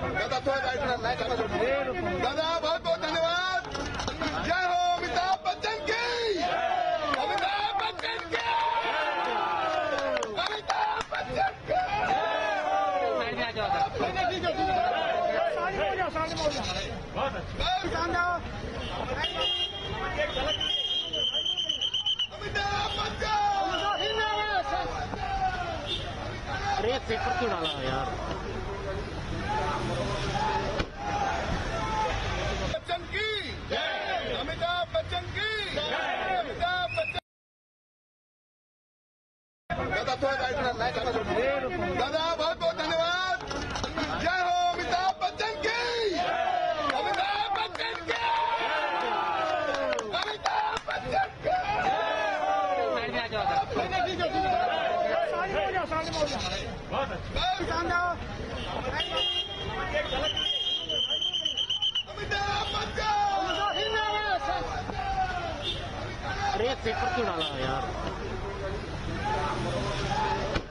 दादा दादा बहुत बहुत धन्यवाद। जय हो अमिताभ बच्चन की, अमिताभ बच्चन की, अमिताभ बच्चन की। अरे पेपर क्यों डाला यार? बच्चन की जय, अमिताभ बच्चन की जय, अमिताभ बच्चन। दादा बहुत बहुत धन्यवाद। जय हो अमिताभ बच्चन की, अमिताभ बच्चन की, अमिताभ बच्चन की। अरे पेपर क्यों डाला यार?